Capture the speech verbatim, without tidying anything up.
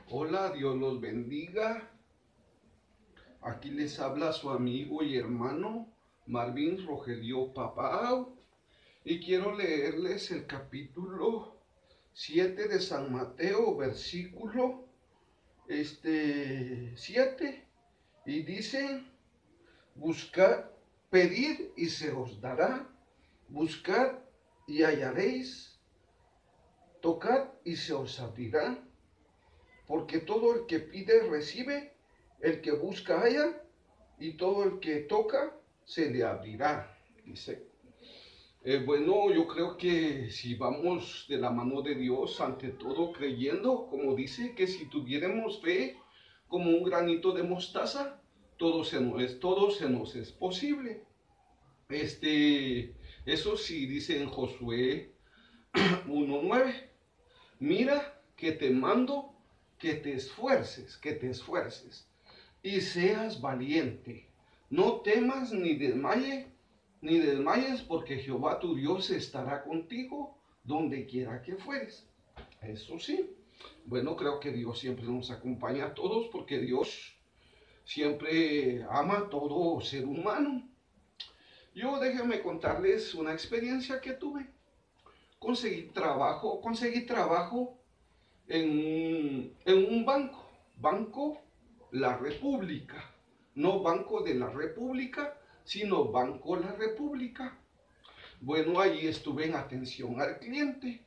Hola, Dios los bendiga. Aquí les habla su amigo y hermano Marvin Rogelio Papao y quiero leerles el capítulo siete de San Mateo, versículo este, siete, y dice: buscad, pedid y se os dará, buscad y hallaréis, tocad y se os abrirá. Porque todo el que pide recibe, el que busca halla, y todo el que toca se le abrirá, dice. Eh, bueno, yo creo que si vamos de la mano de Dios, ante todo creyendo, como dice, que si tuviéramos fe como un granito de mostaza, todo se nos es, todo se nos es posible. Este, eso sí dice en Josué uno nueve: mira que te mando que te esfuerces, que te esfuerces y seas valiente. No temas ni desmayes, ni desmayes, porque Jehová tu Dios estará contigo donde quiera que fueres. Eso sí, bueno, creo que Dios siempre nos acompaña a todos, porque Dios siempre ama a todo ser humano. Yo déjenme contarles una experiencia que tuve. Conseguí trabajo, conseguí trabajo en, en un banco, Banco La República, no Banco de la República, sino Banco La República. Bueno, ahí estuve en atención al cliente.